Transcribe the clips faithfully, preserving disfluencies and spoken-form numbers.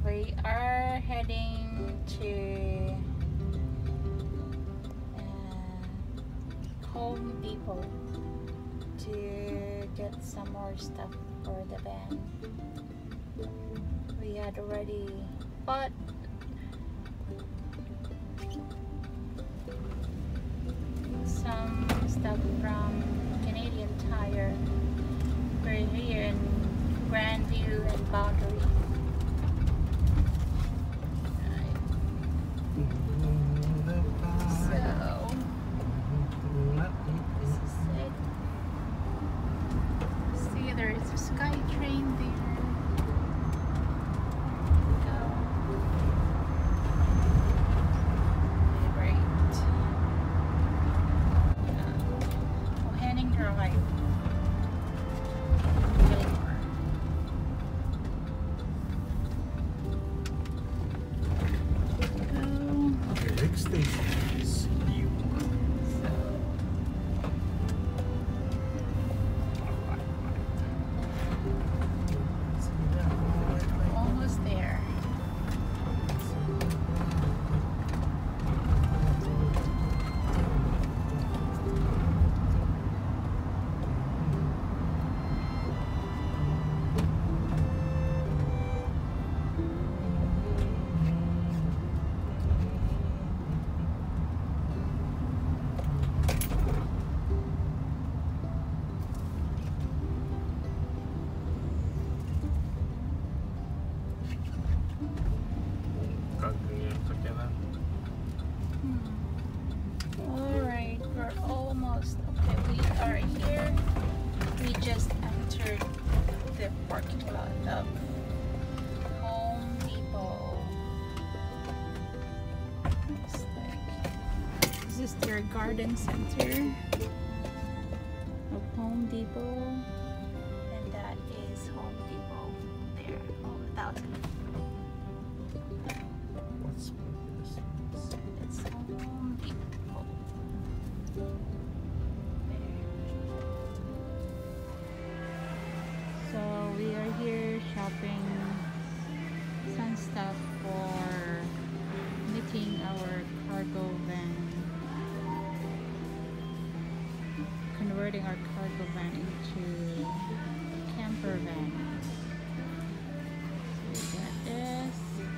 We are heading to uh, Home Depot to get some more stuff for the van. We had already bought some stuff from Canadian Tire. We're here in Grandview and Boundary. So this is it. See, there is a SkyTrain there. Go. Right. Uh, oh, Henning Drive. Stations you want. So, almost there. Alright, we're almost. Okay, we are here. We just entered the parking lot of Home Depot. It's like, this is their garden center of Home Depot. And that is Home Depot there. Oh, a thousand. What's this? It's Home Depot. So we are here shopping some stuff for knitting our cargo van, converting our cargo van into camper van. So we got this.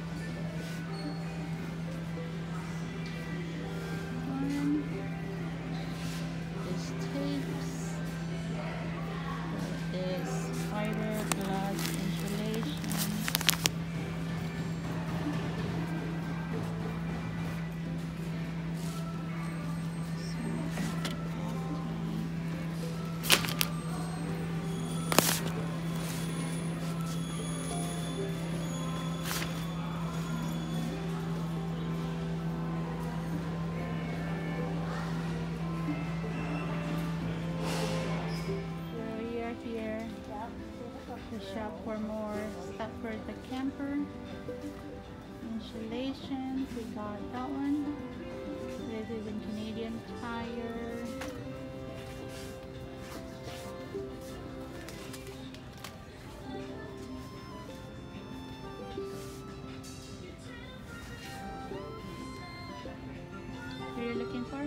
One. This tapes. This fiberglass insulation. To shop for more stuff for the camper. Insulation, we got that one. This is in Canadian Tire. What are you looking for?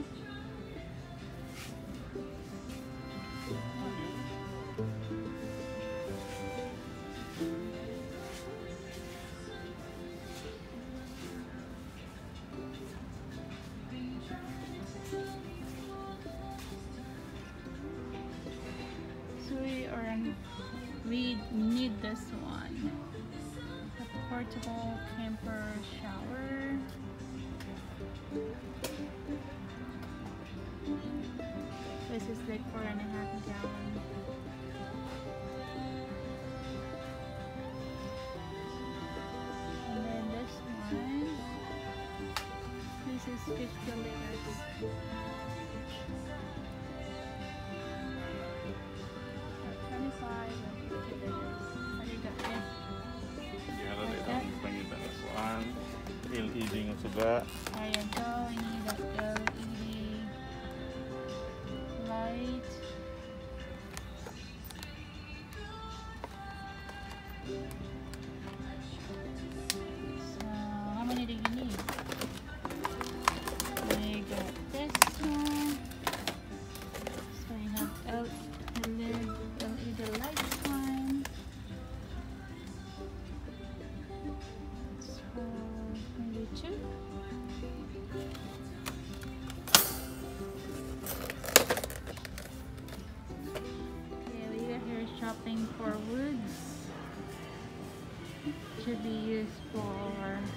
We need this one. The portable camper shower. This is like four and a half gallon. And then this one. This is fifty liters. twenty-five and fifty liters. What do you got there? Ya, ada dalam panggilan nasuan. L E D nga suga. Ayan to, we need that L E D light. to be used for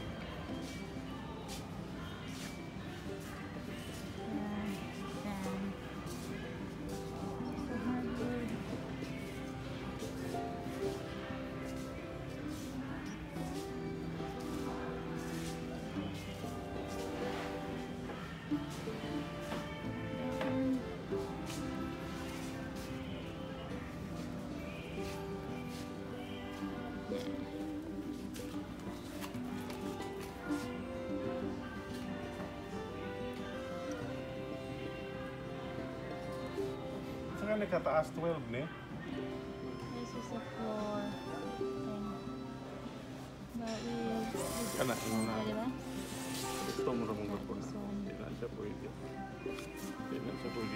Saan ka nakataas twelve ni? this is a floor thing. But we Kana, ano na? diba? Gusto mo na mong gapon na. Hindi na siya pwede. Hindi na siya pwede.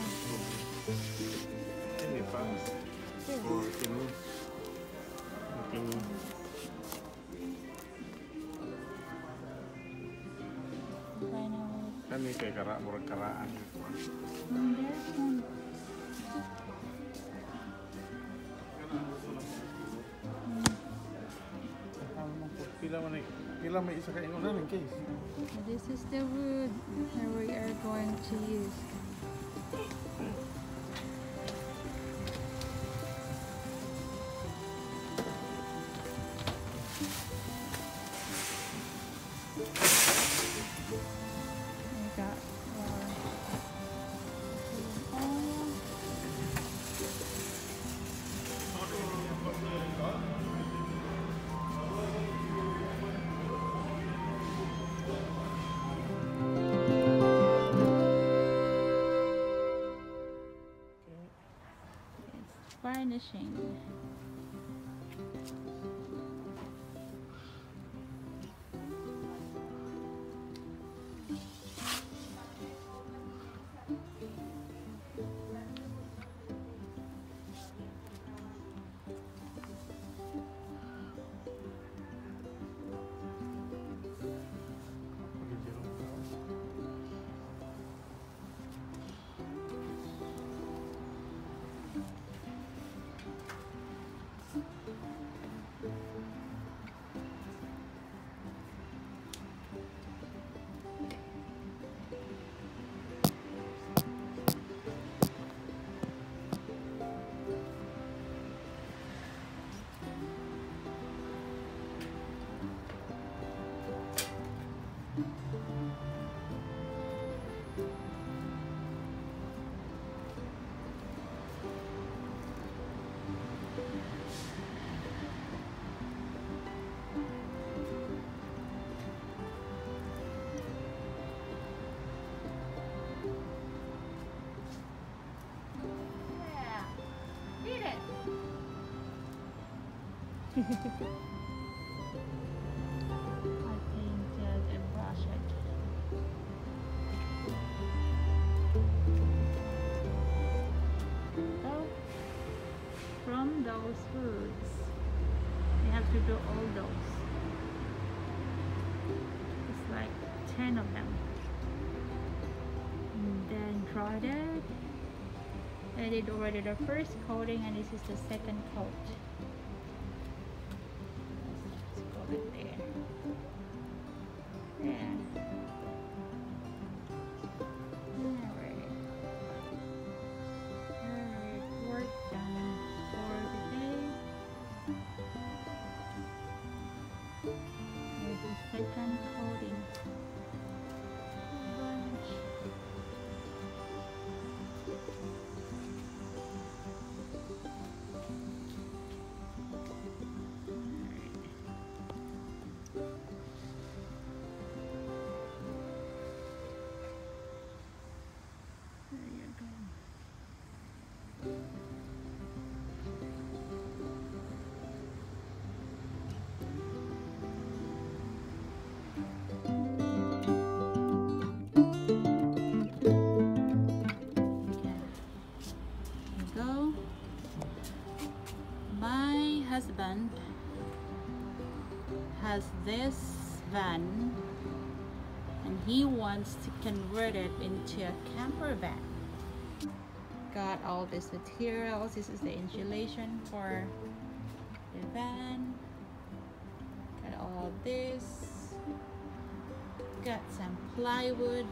Ini pa. O, ini. Ini. Kani kay kara, murag karaan. Mm, there's one. Pila man ay, pila may isa ka ingon ng case. This is the wood that we are going to use. We got our oil. It's varnishing. Yeah, eat it. I painted and brushed it. So, from those foods, you have to do all those. It's like ten of them. And then dried it. I did already the first coating, and this is the second coat. Let's go in there. Yeah. Alright. Alright, work done for the day. There's the second coating. Bunch. There you go. Okay. There you go. My husband has this van, and he wants to convert it into a camper van. Got all these materials. This is the insulation for the van. this. Got some plywood.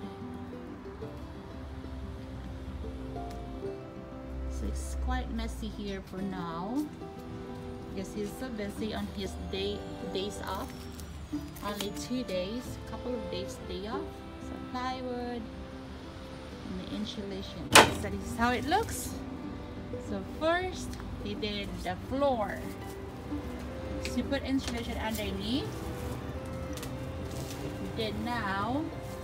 So it's quite messy here for now because he's so busy on his day days off. Only two days, couple of days day off. So plywood and the insulation. So this is how it looks. So first he did the floor. So you put insulation underneath. Then now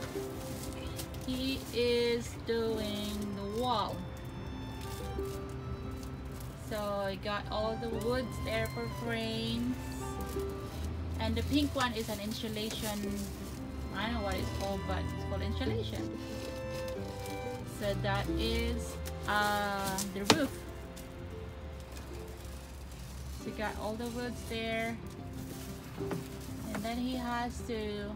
he is doing the wall. So I got all the woods there for frames, and the pink one is an insulation. I don't know what it's called, but it's called insulation. So that is uh, the roof. So you got all the woods there, and then he has to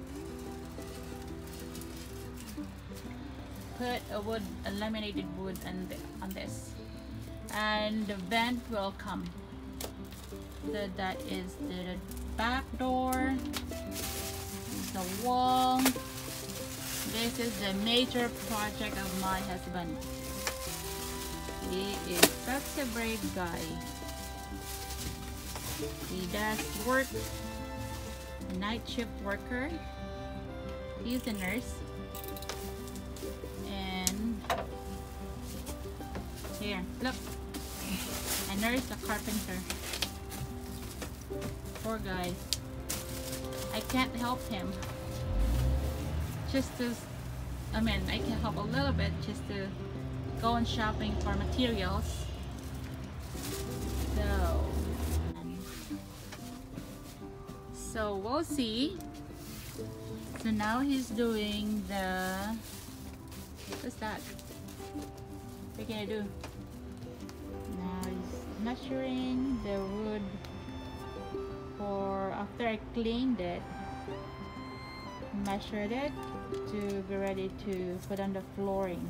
put a wood, a laminated wood, on, the, on this, and the vent will come. So that is the back door, the wall. This is the major project of my husband. He is such a brave guy. He does work, a night shift worker. He's a nurse. Here, look. A nurse, a carpenter. Poor guy. I can't help him. Just to, I mean, I can help a little bit just to go on shopping for materials. So, so we'll see. So now he's doing the, what's that? What are you gonna do? Now he's measuring the wood for after I cleaned it. Measured it to be ready to put on the flooring.